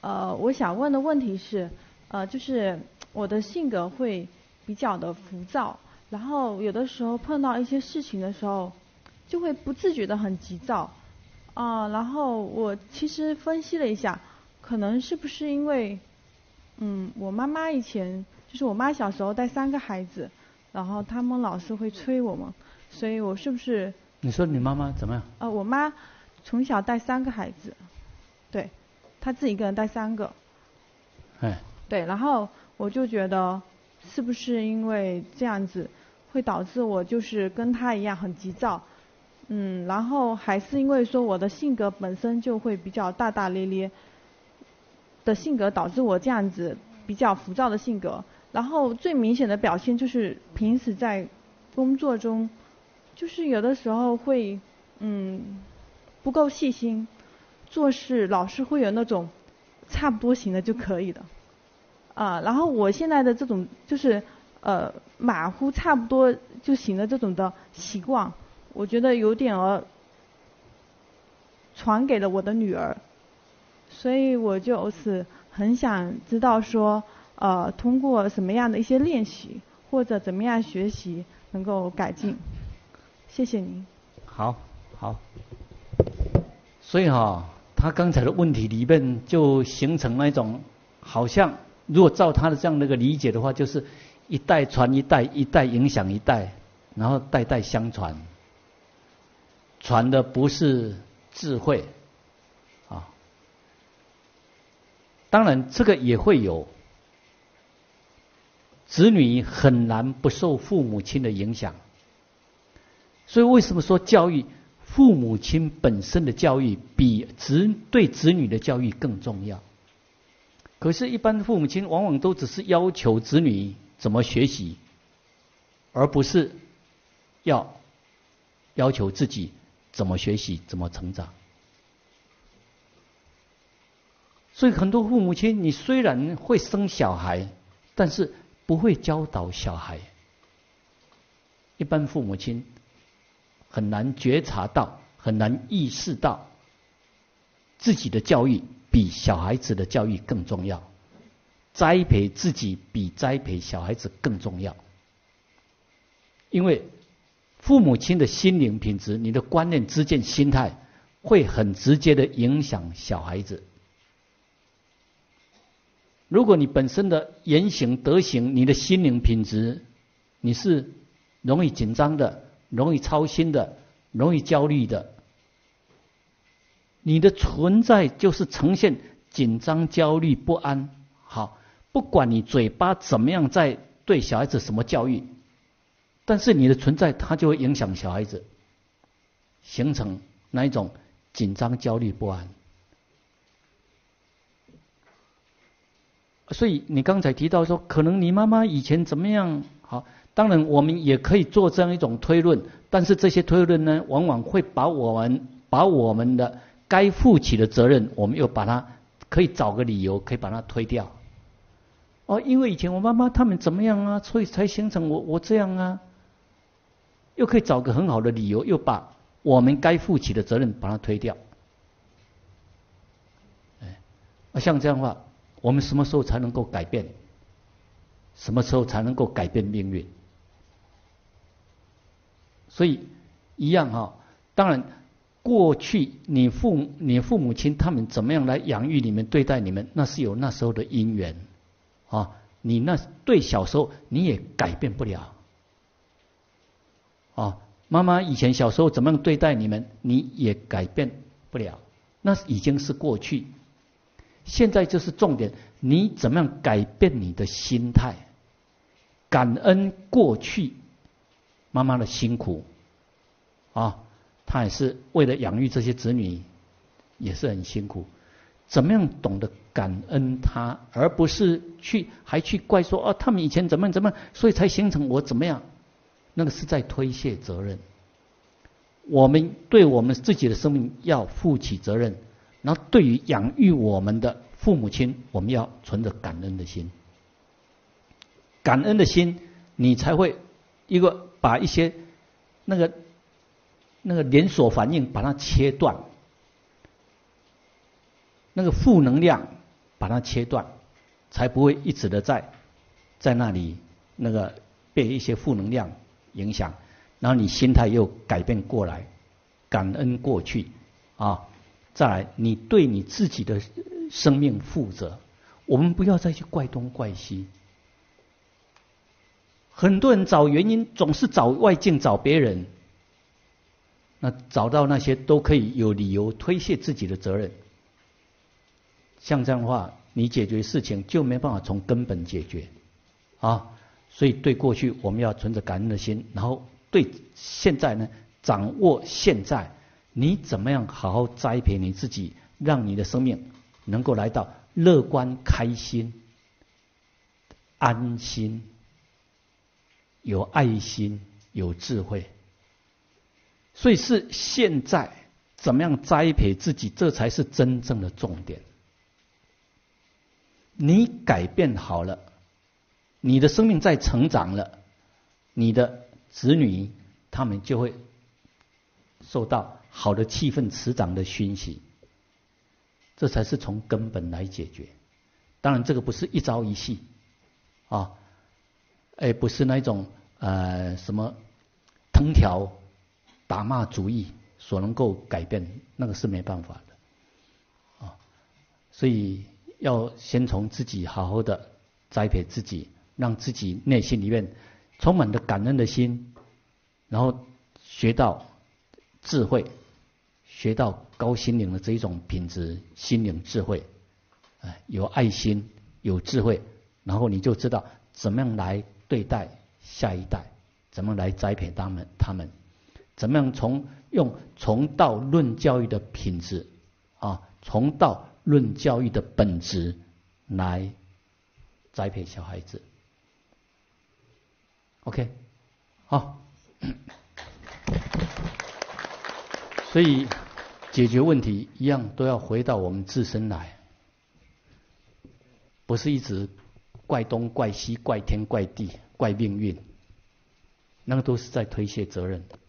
我想问的问题是，就是我的性格会比较的浮躁，然后有的时候碰到一些事情的时候，就会不自觉的很急躁，然后我其实分析了一下，可能是不是因为，我妈妈以前就是我妈小时候带3个孩子，然后他们老是会催我们，所以我是不是？ 你说你妈妈怎么样？ 我妈从小带3个孩子，对，她自己一个人带3个。 哎。 对，然后我就觉得，是不是因为这样子，会导致我就是跟她一样很急躁，然后还是因为说我的性格本身就会比较大大咧咧的性格，导致我这样子比较浮躁的性格。然后最明显的表现就是平时在工作中，就是有的时候会不够细心，做事老是会有那种差不多行了就可以的，然后我现在的这种就是马虎差不多就行了这种的习惯，我觉得有点传给了我的女儿，所以我就是很想知道说通过什么样的一些练习或者怎么样学习能够改进。谢谢您。 好。所以他刚才的问题里面就形成那种，好像如果照他的这样的一个理解的话，就是一代传一代，一代影响一代，然后代代相传，传的不是智慧啊。当然这个也会有，子女很难不受父母亲的影响，所以为什么说教育，父母亲本身的教育比对子女的教育更重要？可是，一般父母亲往往都只是要求子女怎么学习，而不是要求自己怎么学习、怎么成长。所以，很多父母亲，你虽然会生小孩，但是不会教导小孩。一般父母亲很难觉察到，很难意识到自己的教育比小孩子的教育更重要，栽培自己比栽培小孩子更重要。因为父母亲的心灵品质，你的观念、知见、心态，会很直接的影响小孩子。如果你本身的言行、德行，你的心灵品质，你是容易紧张的，容易操心的，容易焦虑的，你的存在就是呈现紧张、焦虑、不安。好，不管你嘴巴怎么样在对小孩子什么教育，但是你的存在它就会影响小孩子，形成那一种紧张、焦虑、不安。所以你刚才提到说，可能你妈妈以前怎么样？好，当然我们也可以做这样一种推论，但是这些推论呢，往往会把我们的该负起的责任，我们又把它可以找个理由，可以把它推掉。因为以前我妈妈他们怎么样啊，所以才形成我这样啊，又可以找个很好的理由，又把我们该负起的责任把它推掉。像这样的话，我们什么时候才能够改变？什么时候才能够改变命运？所以一样当然过去你父母亲他们怎么样来养育你们、对待你们，那是有那时候的因缘你那对小时候你也改变不了妈妈以前小时候怎么样对待你们，你也改变不了，那已经是过去。现在就是重点，你怎么样改变你的心态，感恩过去妈妈的辛苦她也是为了养育这些子女，也是很辛苦。怎么样懂得感恩她，而不是还去怪说他们以前怎么样，所以才形成我怎么样，那个是在推卸责任。我们对我们自己的生命要负起责任，然后对于养育我们的父母亲，我们要存着感恩的心。感恩的心，你才会把一些那个连锁反应把它切断，那个负能量把它切断，才不会一直的在那里那个被一些负能量影响，然后你心态又改变过来，感恩过去啊，再来你对你自己的生命负责。我们不要再去怪东怪西。很多人找原因总是找外境，找别人，那找到那些都可以有理由推卸自己的责任。像这样的话，你解决事情就没办法从根本解决啊。所以对过去我们要存着感恩的心，然后对现在呢，掌握现在，你怎么样好好栽培你自己，让你的生命能够来到乐观、开心、安心、有爱心、有智慧。所以是现在怎么样栽培自己，这才是真正的重点。你改变好了，你的生命在成长了，你的子女他们就会受到好的气氛磁场的熏习，这才是从根本来解决。当然这个不是一朝一夕啊，不是那种什么藤条打骂主义所能够改变，那个是没办法的啊。所以要先从自己好好的栽培自己，让自己内心里面充满了感恩的心，然后学到智慧，学到高心灵的这一种品质，心灵智慧，有爱心，有智慧，然后你就知道怎么样来对待下一代，怎么来栽培他们，怎么样用从道论教育的品质啊，从道论教育的本质来栽培小孩子。OK， 好，所以解决问题一样都要回到我们自身来，不是一直怪东怪西、怪天怪地、怪命运，那个都是在推卸责任。